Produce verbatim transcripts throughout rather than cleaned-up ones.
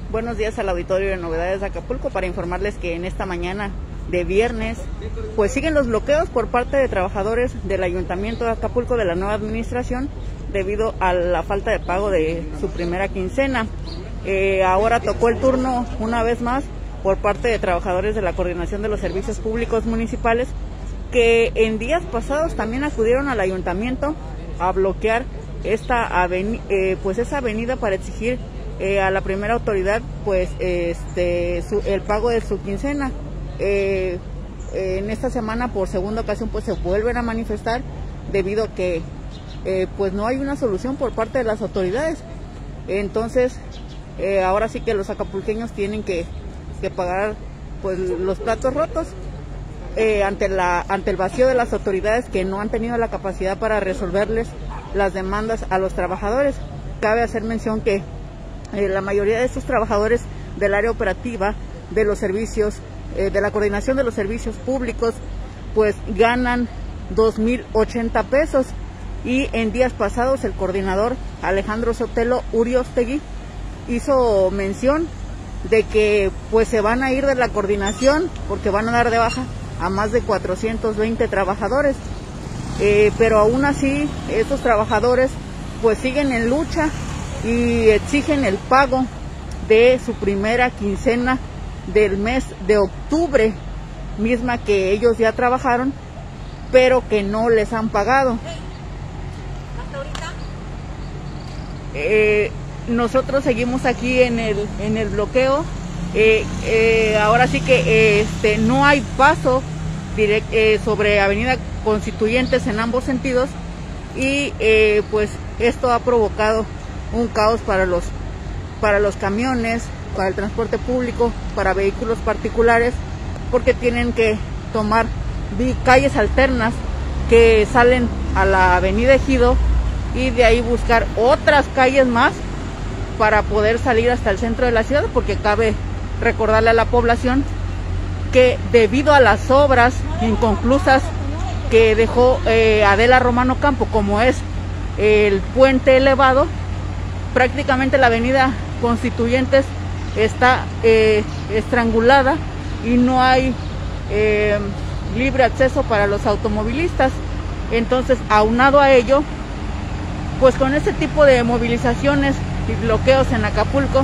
Buenos días al auditorio de Novedades de Acapulco para informarles que en esta mañana de viernes pues siguen los bloqueos por parte de trabajadores del Ayuntamiento de Acapulco de la nueva administración debido a la falta de pago de su primera quincena. Eh, ahora tocó el turno una vez más por parte de trabajadores de la Coordinación de los Servicios Públicos Municipales que en días pasados también acudieron al Ayuntamiento a bloquear esta aveni eh, pues esa avenida para exigir Eh, a la primera autoridad pues este su, el pago de su quincena. Eh, eh, en esta semana por segunda ocasión pues se vuelven a manifestar debido a que eh, pues no hay una solución por parte de las autoridades. Entonces eh, ahora sí que los acapulqueños tienen que, que pagar pues los platos rotos eh, ante la ante el vacío de las autoridades que no han tenido la capacidad para resolverles las demandas a los trabajadores. Cabe hacer mención que Eh, la mayoría de estos trabajadores del área operativa de los servicios, eh, de la coordinación de los servicios públicos, pues ganan dos mil ochenta pesos y en días pasados el coordinador Alejandro Sotelo Uriostegui hizo mención de que pues se van a ir de la coordinación porque van a dar de baja a más de cuatrocientos veinte trabajadores, eh, pero aún así estos trabajadores pues siguen en lucha y exigen el pago de su primera quincena del mes de octubre, misma que ellos ya trabajaron, pero que no les han pagado. ¿Hasta ahorita? Eh, nosotros seguimos aquí en el, en el bloqueo. Eh, eh, ahora sí que eh, este, no hay paso direct, eh, sobre Avenida Constituyentes en ambos sentidos y eh, pues esto ha provocado un caos para los para los camiones, para el transporte público, para vehículos particulares, porque tienen que tomar calles alternas que salen a la avenida Ejido y de ahí buscar otras calles más para poder salir hasta el centro de la ciudad, porque cabe recordarle a la población que debido a las obras inconclusas que dejó eh, Adela Romano Campo, como es el puente elevado, prácticamente la avenida Constituyentes está eh, estrangulada y no hay eh, libre acceso para los automovilistas. Entonces, aunado a ello, pues con este tipo de movilizaciones y bloqueos en Acapulco,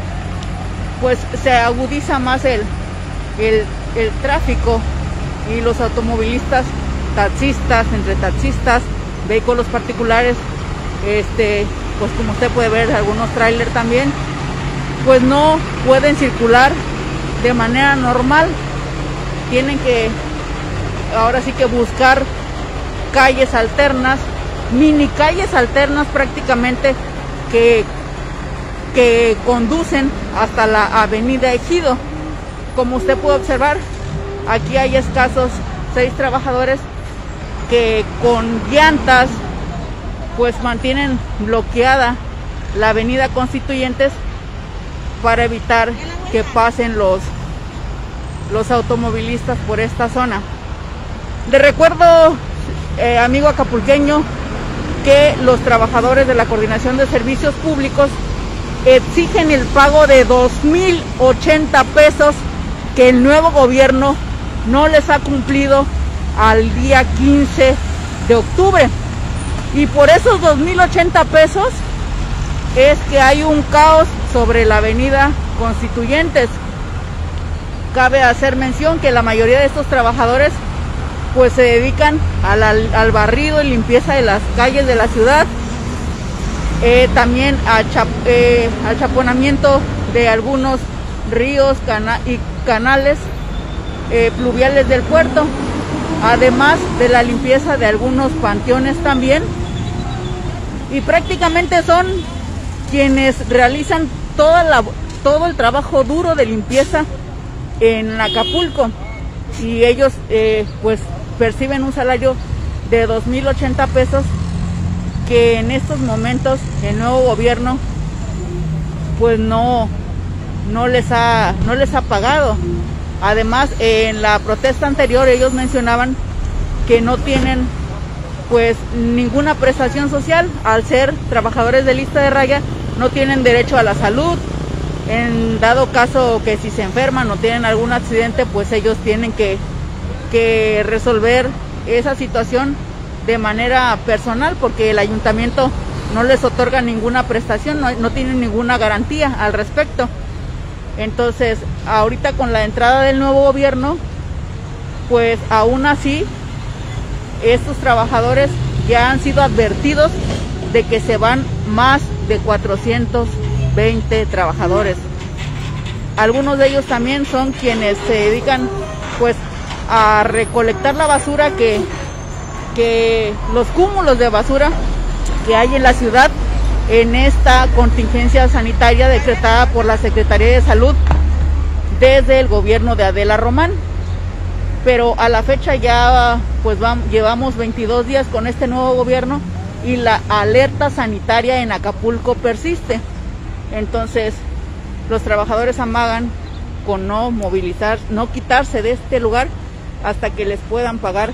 pues se agudiza más el, el, el tráfico y los automovilistas, taxistas, entre taxistas, vehículos particulares, este pues como usted puede ver, algunos trailers también, pues no pueden circular de manera normal. Tienen que, ahora sí que buscar calles alternas, mini calles alternas prácticamente, que, que conducen hasta la avenida Ejido. Como usted puede observar, aquí hay escasos seis trabajadores que con llantas pues mantienen bloqueada la avenida Constituyentes para evitar que pasen los, los automovilistas por esta zona. Le recuerdo, eh, amigo acapulqueño, que los trabajadores de la Coordinación de Servicios Públicos exigen el pago de dos mil ochenta pesos que el nuevo gobierno no les ha cumplido al día quince de octubre. Y por esos dos mil ochenta pesos es que hay un caos sobre la avenida Constituyentes. Cabe hacer mención que la mayoría de estos trabajadores pues se dedican al, al, al barrido y limpieza de las calles de la ciudad, eh, también a chap, eh, al chaponamiento de algunos ríos cana y canales eh, pluviales del puerto, además de la limpieza de algunos panteones también. Y prácticamente son quienes realizan toda la, todo el trabajo duro de limpieza en Acapulco, y ellos eh, pues perciben un salario de dos mil ochenta pesos que en estos momentos el nuevo gobierno pues no, no, les ha, no les ha pagado. Además, en la protesta anterior ellos mencionaban que no tienen pues ninguna prestación social, al ser trabajadores de lista de raya, no tienen derecho a la salud, En dado caso que si se enferman o tienen algún accidente, pues ellos tienen que, que resolver esa situación de manera personal, porque el ayuntamiento no les otorga ninguna prestación, no, no tienen ninguna garantía al respecto. Entonces, ahorita con la entrada del nuevo gobierno, pues aún así, estos trabajadores ya han sido advertidos de que se van más de cuatrocientos veinte trabajadores. Algunos de ellos también son quienes se dedican pues a recolectar la basura que, que los cúmulos de basura que hay en la ciudad en esta contingencia sanitaria decretada por la Secretaría de Salud desde el gobierno de Adela Román. Pero a la fecha ya pues vamos, llevamos veintidós días con este nuevo gobierno y la alerta sanitaria en Acapulco persiste. Entonces los trabajadores amagan con no movilizar, no quitarse de este lugar hasta que les puedan pagar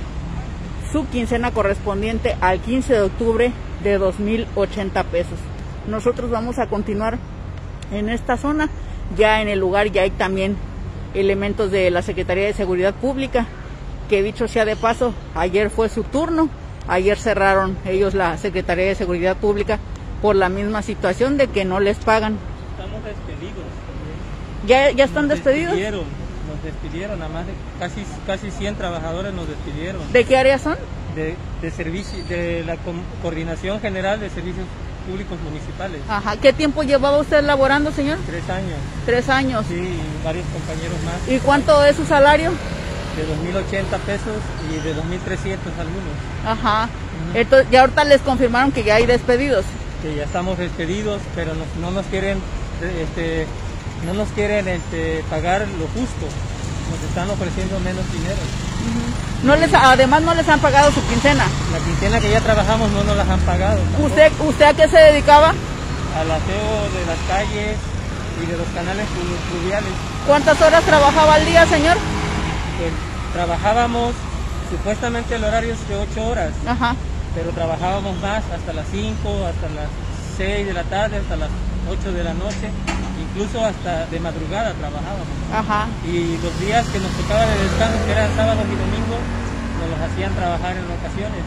su quincena correspondiente al quince de octubre de dos mil ochenta pesos. Nosotros vamos a continuar en esta zona. Ya en el lugar ya hay también elementos de la Secretaría de Seguridad Pública, que dicho sea de paso, ayer fue su turno. Ayer cerraron ellos la Secretaría de Seguridad Pública por la misma situación de que no les pagan. Estamos despedidos. ¿Ya, ya están nos despedidos? Despidieron, nos despidieron, a más de casi, casi cien trabajadores nos despidieron. ¿De qué área son? De, de, servicio, de la Co- Coordinación General de Servicios Públicos Municipales. Ajá. ¿Qué tiempo llevaba usted laborando, señor? Tres años. Tres años. Sí, y varios compañeros más. ¿Y cuánto es su salario? De dos mil ochenta pesos y de dos mil trescientos algunos. Ajá. Uh-huh. Entonces, ya ahorita les confirmaron que ya hay despedidos. Que ya estamos despedidos, pero no, no nos quieren, este, no nos quieren este, pagar lo justo. Nos están ofreciendo menos dinero. Uh-huh. No les, además no les han pagado su quincena. La quincena que ya trabajamos no nos las han pagado. Tampoco. ¿Usted, usted a qué se dedicaba? Al aseo de las calles y de los canales fluviales. ¿Cuántas horas trabajaba al día, señor? Pues trabajábamos, supuestamente el horario es de ocho horas, Ajá. pero trabajábamos más, hasta las cinco, hasta las seis de la tarde, hasta las ocho de la noche, incluso hasta de madrugada trabajábamos. Ajá. Y los días que nos tocaba de descanso, que eran sábados y domingos, nos los hacían trabajar en ocasiones.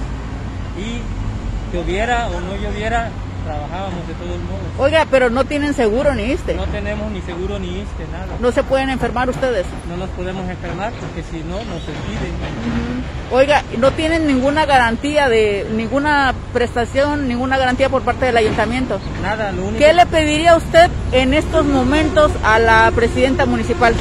Y lloviera o no lloviera, trabajábamos de todos modos. Oiga, pero no tienen seguro ni I S S S T E. No tenemos ni seguro ni I S S S T E, nada. No se pueden enfermar ustedes. No nos podemos enfermar porque si no nos despiden. Uh-huh. Oiga, no tienen ninguna garantía de ninguna prestación, ninguna garantía por parte del ayuntamiento. Nada, lo único. ¿Qué le pediría usted en estos momentos a la presidenta municipal?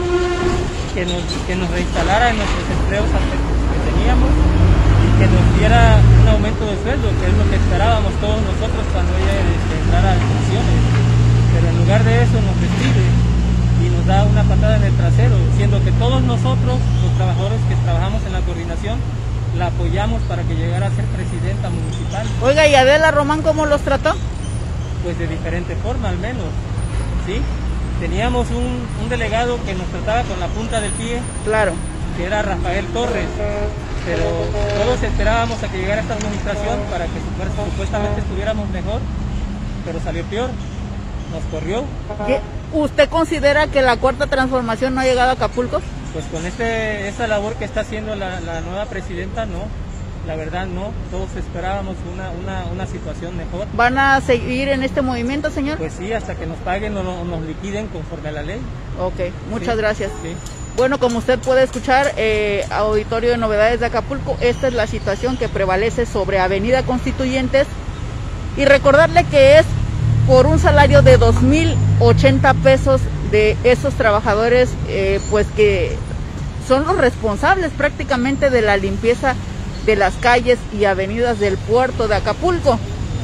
Que nos, que nos reinstalara en nuestros empleos que teníamos y que nos diera un aumento de sueldo, que es lo que esperábamos todos nosotros cuando ella entrara a las funciones. Pero en lugar de eso nos despide y nos da una patada en el trasero, siendo que todos nosotros, los trabajadores que trabajamos en la coordinación, la apoyamos para que llegara a ser presidenta municipal. Oiga, ¿y Adela Román cómo los trató? Pues de diferente forma al menos, ¿sí? Teníamos un, un delegado que nos trataba con la punta del pie, claro, que era Rafael Torres, pero todos esperábamos a que llegara esta administración para que supuestamente estuviéramos mejor, pero salió peor, nos corrió. ¿Qué? ¿Usted considera que la cuarta transformación no ha llegado a Acapulco? Pues con este, esta labor que está haciendo la, la nueva presidenta, no, la verdad no, todos esperábamos una, una, una situación mejor. ¿Van a seguir en este movimiento, señor? Pues sí, hasta que nos paguen o no, nos liquiden conforme a la ley. Ok, muchas Sí, gracias. sí. Bueno, como usted puede escuchar, eh, Auditorio de Novedades de Acapulco, esta es la situación que prevalece sobre Avenida Constituyentes. Y recordarle que es por un salario de dos mil ochenta pesos de esos trabajadores, eh, pues que son los responsables prácticamente de la limpieza de las calles y avenidas del puerto de Acapulco,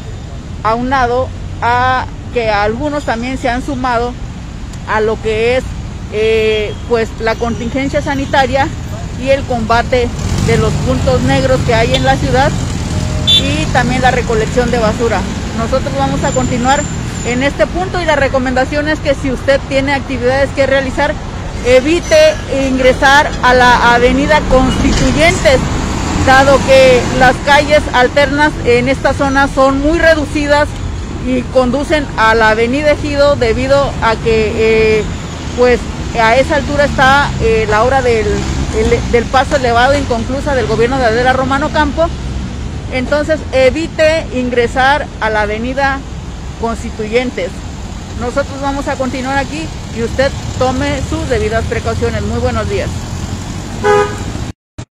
aunado a que algunos también se han sumado a lo que es eh, pues la contingencia sanitaria y el combate de los puntos negros que hay en la ciudad y también la recolección de basura. Nosotros vamos a continuar en este punto y la recomendación es que si usted tiene actividades que realizar, evite ingresar a la avenida Constituyentes, dado que las calles alternas en esta zona son muy reducidas y conducen a la avenida Ejido debido a que eh, pues a esa altura está eh, la obra del, el, del paso elevado inconclusa del gobierno de Adela Romano Campo. Entonces evite ingresar a la avenida Constituyentes. Nosotros vamos a continuar aquí y usted tome sus debidas precauciones. Muy buenos días.